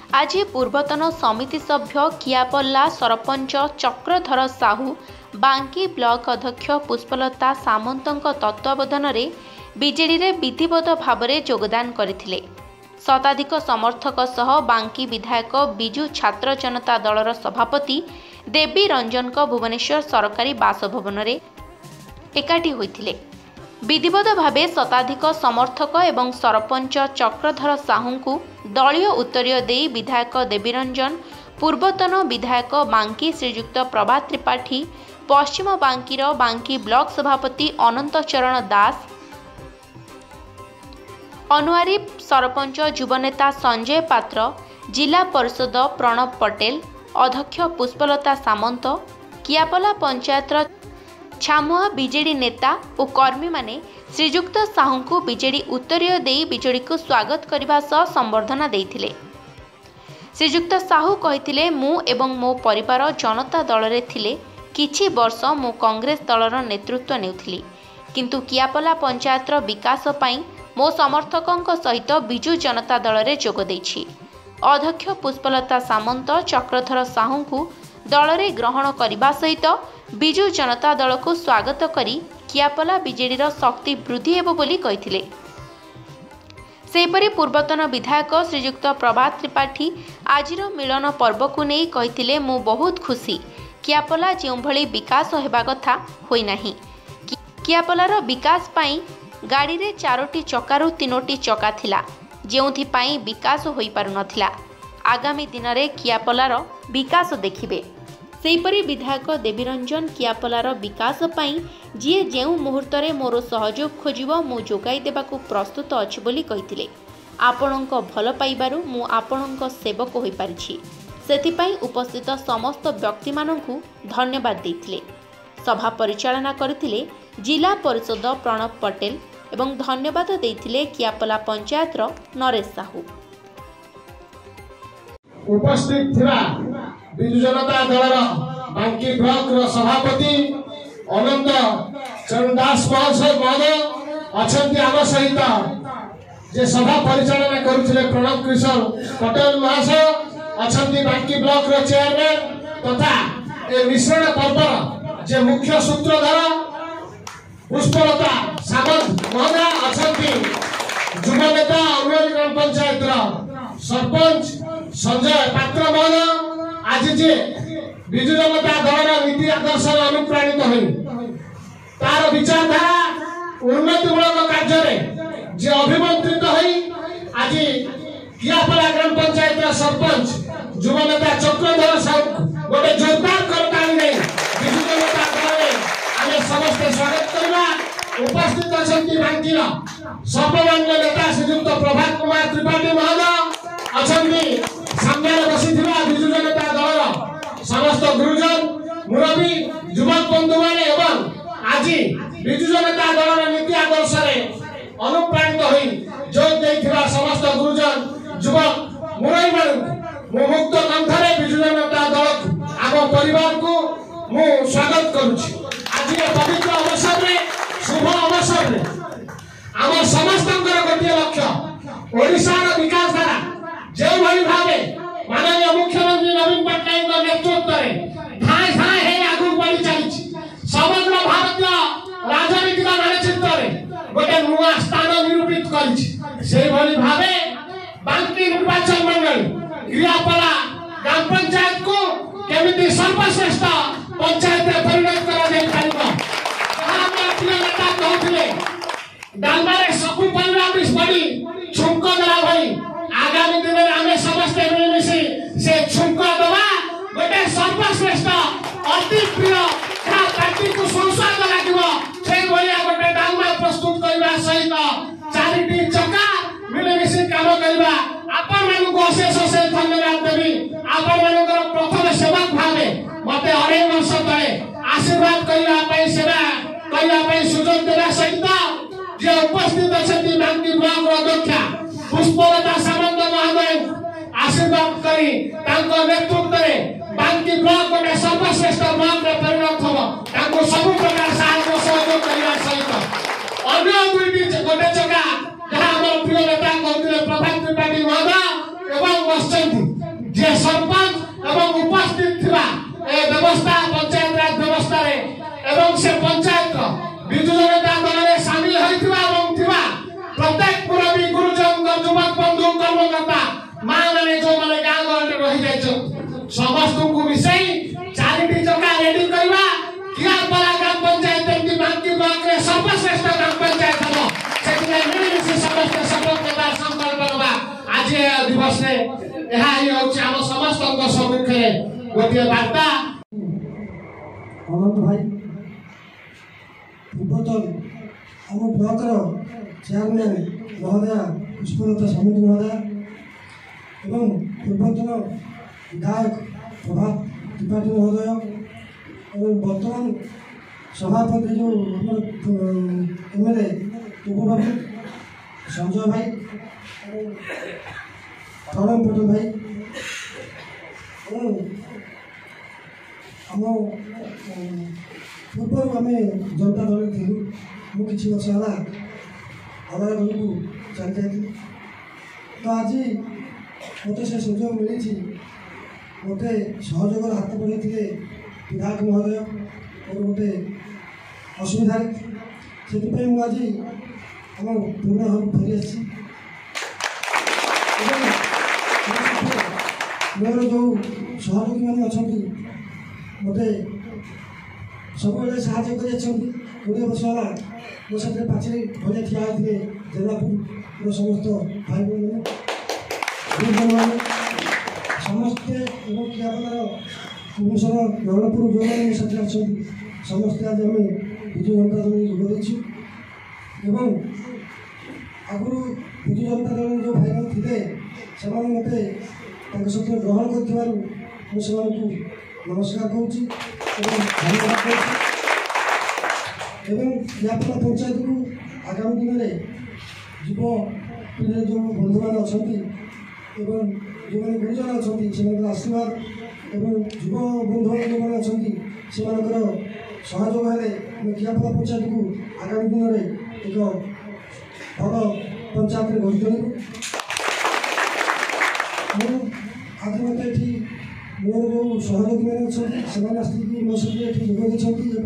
आज पूर्वतन समिति सभ्य कियापल्ला सरपंच चक्रधर साहू बांकी ब्लॉक अध्यक्ष पुष्पलता सामंतଙ୍କ तत्वावधान बीजेडी रे विधिवत भाव में योगदान करथिले। शताधिक समर्थक सह बांकी विधायक बिजू छात्र जनता दलर सभापति देवी रंजन भुवनेश्वर सरकारी बासभवन में एकाठी होइथिले। विधिवत भावे शताधिक समर्थक एवं सरपंच चक्रधर साहू को दलीय उत्तरीय दे विधायक देवीरंजन, पूर्वतन विधायक बांकी श्रीयुक्त प्रभात त्रिपाठी, पश्चिम बांकीर बांकी ब्लॉक सभापति अनंत चरण दास, अनुआरी सरपंच युवनेता संजय पात्र, जिला परिषद प्रणव पटेल, अध्यक्ष पुष्पलता सामंत, कियापल्ला पंचायतर छामुआ बीजेडी नेता और कर्मी माने श्रीयुक्त साहू को बीजेडी उत्तरीय दे बीजेडी को स्वागत करने सह संबर्धना देथिले। श्रीयुक्त साहू कहिथिले, मु एवं मो परिवार जनता दल रे थिले। किछि वर्ष मु कांग्रेस दलर नेतृत्व नेउथिली, किंतु कियापल्ला पंचायतर विकास पई मो समर्थकंक सहित बिजू जनता दल रे जोग देछि। अध्यक्ष पुष्पलता सामंत चक्रधर साहू को दल रे ग्रहण करने सहित बिजू जनता दल को स्वागत करी कियापल्ला बीजेडीर शक्ति वृद्धि हेबो बोली कहिथिले। सेपरि पूर्वतन विधायक श्रीयुक्त प्रभात त्रिपाठी आजिर मिलन पर्व को नहीं कहिथिले, मु बहुत खुशी कियापल्ला जो भली विकास हेबा कथा होई नाही। कियापल्लार विकास पाई गाड़ी रे 4टी चकारु 3टी चका थिला, जेउथि पाई विकास होई पारु नथिला। आगामी दिन रे कियापल्लार विकास देखिबे। सेहीपरि विधायक देवीरंजन कियापल्लार विकास पाई जी जेउ मुहूर्त रे मोर सहयोग खोजिब मु जोगाई देबाकू प्रस्तुत अछि बोली कहिथिले। आपणक भल पाइबारु मु आपणक सेवक होई पारिछि, सेथिपाई उपस्थित समस्त व्यक्ति मानकू धन्यवाद देथिले। सभा परिचालना करथिले जिला परिषद प्रणव पटेल एवं धन्यवाद देथिले कियापल्ला पंचायतर नरेश साहू। उपस्थित थिला बिजू जनता दलर बांकी ब्लॉक सभापति अनंत चरण दास महोदय अछंती आम सहित जे सभा परिचालना करुथिले प्रणव किशोर पटेल महाशय अछंती बांकी ब्लॉक चेयरमैन तथा ए मिश्रण पर्वर जे मुख्य सूत्रधार पुष्पलता सामंत महोदय अछंती युवा नेता अनुआरी ग्राम पंचायत सरपंच संजय पात्र महोदय आज जे बिजू जनता दलर नीति आदर्श अनुप्राणित हुई तार विचारधारा उन्नतिमूलक कार्य जे अभिमंत्रित हुई आज कियापल्ला ग्राम पंचायत सरपंच युवा नेता चक्रधर साहू गोटे जोरदार करताली नहीं बिजू जनता दल आम समस्त स्वागत करवा। उपस्थित अछंती बांकीर सर्वमान्य नेता श्रीयुक्त प्रभात कुमार त्रिपाठी महोदय अछंती सामने बसिथिबा बिजू जनता दलर समस्त गुरुजन मुरबी युवक बंधु माने एवं आज बिजू जनता दलर नीति आदर्श अनुप्राणित होई जोग देथिबा समस्त गुरुजन युवक मुरबी माने मुक्त कंठरे बिजू जनता दल आम परिवार को मु स्वागत करूछि। आज पवित्र अवसर में शुभ अवसर में आम समस्त गोटे लक्ष्य ओडिशार विकास धारा जो भली भावे माननीय मुख्यमंत्री नवीन पट्टनायक नेतृत्व में ठाए ठाए हे आगु बढ़ी चली समग्र भारतीय राजनीतिक मानचित्र में गोटे नुआ स्थान निरूपित करी भावे बांकी निर्वाचन मंडल कियापल्ला ग्राम पंचायत को केमिति सर्वश्रेष्ठ पंचायत परिणत करा नेता कहते डालमारे सबू 15-20 बड़ी छुंक देला भाई आगामी दिन में आमे समस्त मिलमिशी से छुंक दवा गोटे सर्वश्रेष्ठ अति प्रिय जहाँ पार्टी को संस्वाद लगे से भाया गोटे डालमा प्रस्तुत करने सहित 4टी चक्का मिलमिशी काम करवा आपण मानक अशेष अशेष धन्यवाद देवी। आपण मानकर प्रथम सेवक भावे मते 2.5 वर्ष तले आशीर्वाद करने सेवा करने सुजोग देवा सहित जे उपस्थित अछंती बांकी ब्लॉक अध्यक्ष पुष्पलता सामंत महोदय आशीर्वाद करी तांको नेतृत्व में बांकी ब्लॉक गोटे सर्वश्रेष्ठ ब्लॉक में परिणत हो तांको सब प्रकार सहायता सहयोग करने सहित अन्य 2टी गोटे जगह जहाँ प्रिय नेता कहते प्रभात त्रिपाठी महोदय एवं बसचंती जे सरपंच एवं उपस्थित थिबा ए व्यवस्था पंचायत राज व्यवस्था रे एवं से पंचायत विजु जनता दल रे शामिल होइथिबा एवं थिबा प्रत्येक मुरबी गुरुजन युवक बंधु कर्मकर्ता मां माने जो माने गांव गहरे रहि जाइछो समस्त को मिसई चारिटी जगह रेडी करबा कियापला ग्राम पंचायत की बांकी ब्लॉक रे सर्वश्रेष्ठ ग्राम पंचायत हो सेतिले मिलिमिशि समस्त सपोर्ट करबा संकल्प करबा आज दिवस रे एहा ही होछि हम समस्त को सम्मुखे गोटे वार्ता अनंत भाई पूर्वतन आम ब्लॉक चेयरमैन महोदय पुष्पलता समिति महोदय एवं पूर्वतन विधायक प्रभात त्रिपाठी महोदय और बर्तमान सभापति जो एमएलए उपबाबू संजय भाई प्रणव पटेल भाई आम पूर्व आम जनता दल थी मु कि वर्ष है आदाय दल को चली जाती तो आज मत से सुजोग मिली मत सहयोग हाथ बढ़े विधायक महोदय और गोटे असुविधा से मुझे आम पुराना घर फेरी आसी मोर जो सहयोगी मैंने अच्छा मत सब साहय कर 20 वर्ष है मो साथ पाचेरी भले ठिया होते जेलापुर समस्त भाई बहन समस्ते कियापलार भुवनेश्वर नवरंगपुर जो मैंने साथ अच्छा समस्ते आज आम विजु जनता दल जोगदेचु एवं आगु विजु जनता दल जो भाई बहन थे से मत सहित ग्रहण कर नमस्कार करुँची धन्यवाद कियापला पंचायत को आगामी दिन में युवपीढ़ी जो बंधु मैंने अच्छा जो मैंने गुरुजन अच्छा से आशीर्वाद एवं युव बंधु जो मैंने अच्छा से सहयोग हेले कियापला पंचायत को आगामी दिन में एक भल पंचायत गढ़ी करूँ आज मत ये मोर जो सहयोगी मैंने अच्छा से मो सहित जोगदे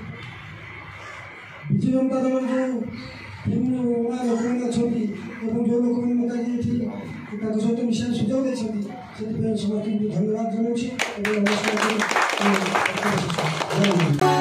विजु जनता दल जो पुरुणा लोक मैंने अच्छा जो लोक मैंने मत सहित मिसा सुजोग देते समस्त धन्यवाद जनाऊँ नमस्कार।